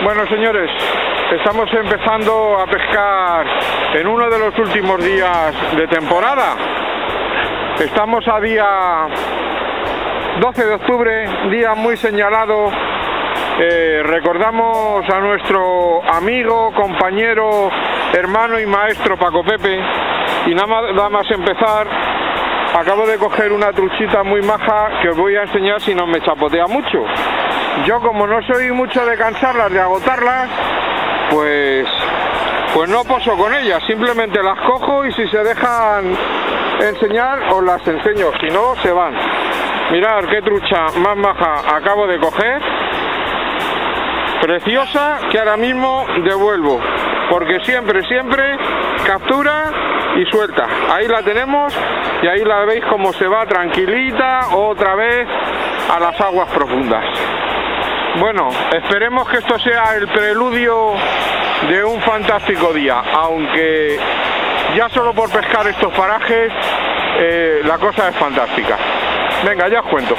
Bueno, señores, estamos empezando a pescar en uno de los últimos días de temporada. Estamos a día 12 de octubre, día muy señalado. Recordamos a nuestro amigo, compañero, hermano y maestro Paco Pepe. Y nada más empezar, acabo de coger una truchita muy maja que os voy a enseñar si no me chapotea mucho. Yo, como no soy mucho de cansarlas, de agotarlas, pues no poso con ellas, simplemente las cojo y si se dejan enseñar os las enseño, si no se van. Mirad qué trucha más maja acabo de coger, preciosa, que ahora mismo devuelvo, porque siempre captura y suelta. Ahí la tenemos y ahí la veis como se va tranquilita otra vez a las aguas profundas. Bueno, esperemos que esto sea el preludio de un fantástico día, aunque ya solo por pescar estos parajes la cosa es fantástica. Venga, ya os cuento.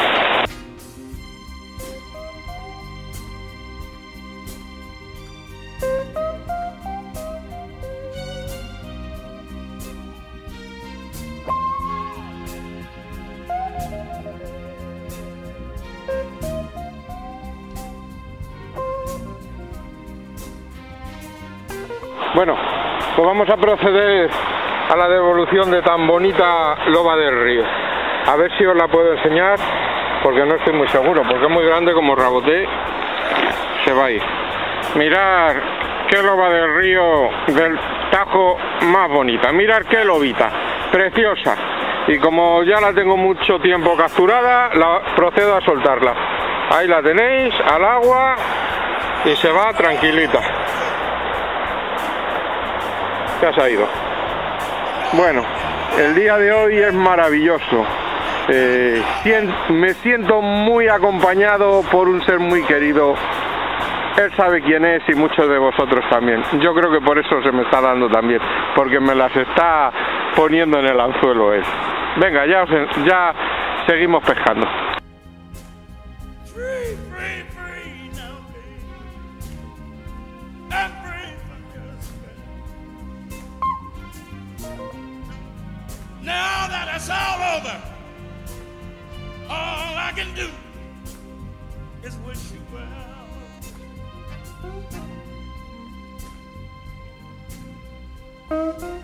Bueno, pues vamos a proceder a la devolución de tan bonita loba del río. A ver si os la puedo enseñar, porque no estoy muy seguro, porque es muy grande, como raboté, se va a ir. Mirad qué loba del río del Tajo más bonita, mirad qué lobita, preciosa. Y como ya la tengo mucho tiempo capturada, procedo a soltarla. Ahí la tenéis, al agua, y se va tranquilita. Ya se ha ido. Bueno, el día de hoy es maravilloso. Me siento muy acompañado por un ser muy querido. Él sabe quién es y muchos de vosotros también. Yo creo que por eso se me está dando también, porque me las está poniendo en el anzuelo él. Venga, ya seguimos pescando. Now that it's all over, all I can do is wish you well.